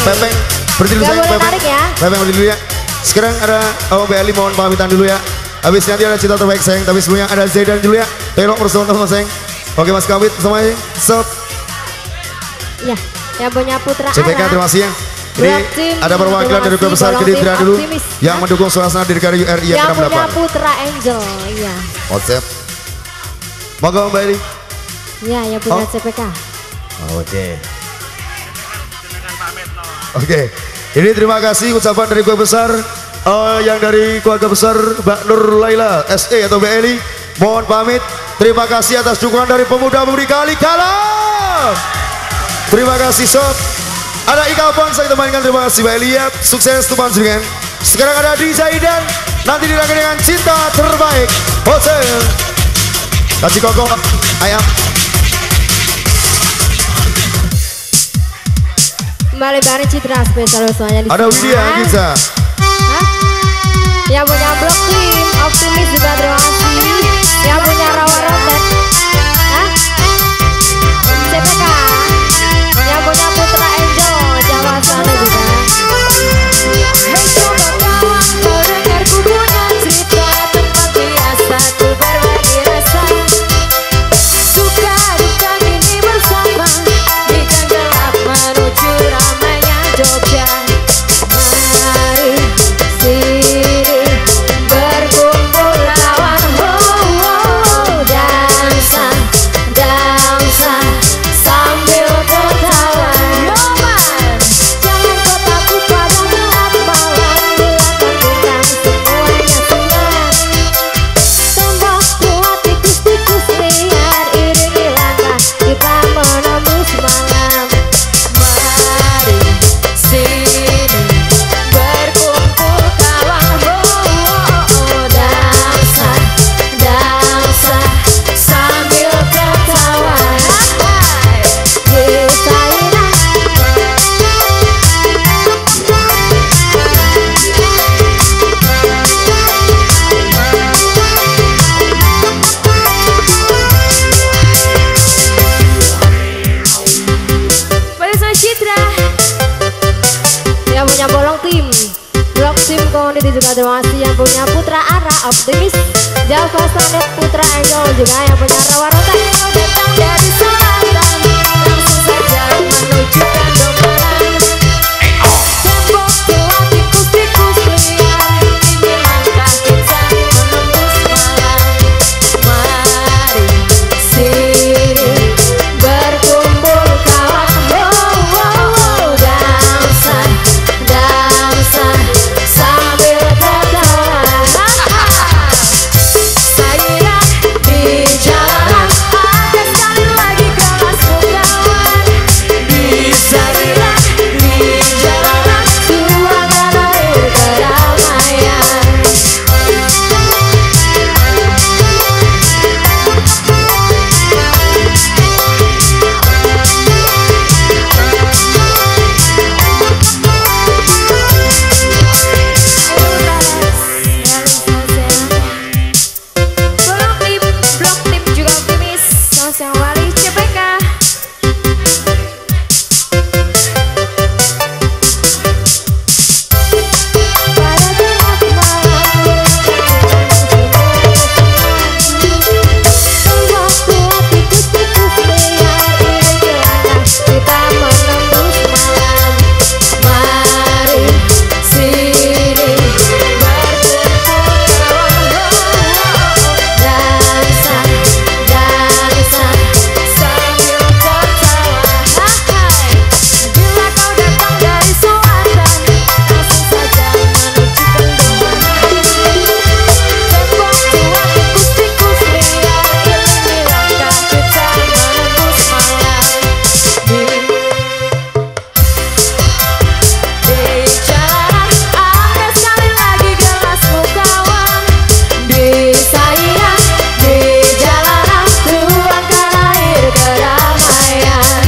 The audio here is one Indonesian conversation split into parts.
Pepeng berdiri dulu sayang. Pepeng berdiri dulu ya. Sekarang ada BLI mohon pamitan dulu ya. Habis nanti ada Cinta Terbaik sayang. Tapi sebelumnya ada Zaidan dulu ya. Tolong bersama teman sayang. Oke Mas Kawit semuanya. Stop. Ya, yang punya Putra CPK Ara. terima kasih ya. Ini ada perwakilan dari Kota Besar Kediri dulu yang mendukung suasana Dirgaya URI yang ke-68. Yang punya Putra Angel, iya. WhatsApp. Monggo Mbak Eli. Iya, yang punya CPK. Oke. Oke. Ini terima kasih ucapan dari Keluarga Besar yang dari Keluarga Besar Mbak Nur Laila SE atau Mbak Eli. Mohon pamit. Terima kasih atas dukungan dari pemuda-pemudi Kali-Kala. Terima kasih sob. Ada Ika Pon saya temankan, terima kasih Mbak Elia. Sukses tuh panjenengan. Sekarang ada di Zaidan. Nanti dirangkai dengan Cinta Terbaik Hotel. Kasih koko ayam. Kembali bareng Citra spesial semuanya di ada Widya Giza. Yang punya Blok Tim Optimis juga terima kasih. Yang punya Rawa Rotet. CPK. Yang punya Putra Angel Jawa sana juga. Hey sobat kawan, kau dengar ku punya cerita tempat biasa ku berbagi rasa. Suka duka kini bersama di gang gelap menuju ramainya Jogja. Mari sini berkumpul kawan, dansa dansa sambil tertawa. Jangan kau takut pada gelap malam, biarkan bintang semuanya sinar. Tembok tua tikus-tikus liar, iringi langkah kita menembus malam. Mari sini berkumpul kawan, dansa dansa sambil tertawa. Citra yang punya Bolong Tim, Blok Tim Komoditi juga terima kasih. Yang punya Putra Ara Optimis, Java Standard Putra Angel juga yang punya Rawa Rotet. Datang dari selatan, langsung saja menuju Kandomaran. Tembok tua tikus-tikus liar, ini langkah kita menembus malam. Mari sini berkumpul kawan, dansa dansa sambil tertawa. Saya di jalanan, ada sekali lagi kelasmu kawan. Bisa bilang di jalanan, suasana keramaian. Blok Tim juga optimis, Mas yang wali CPK. Pada gelap malam, tembok tua tikus-tikus liar, iringi langkah kita menembus malam. Mari sini berkumpul kawan, dansa dansa sambil tertawa. Bila kau datang dari selatan, langsung saja menuju Kandomaran. Tembok tua tikus-tikus liar, iringi langkah kita menembus malam. Di jalanan, ada sekali lagi gelasmu kawan. Bisa hilang di jalanan, tuangkan air keramaian.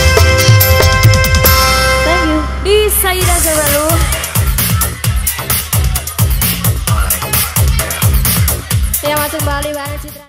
Thank you. Di Saida Zabalu. kembali Mbak Citra.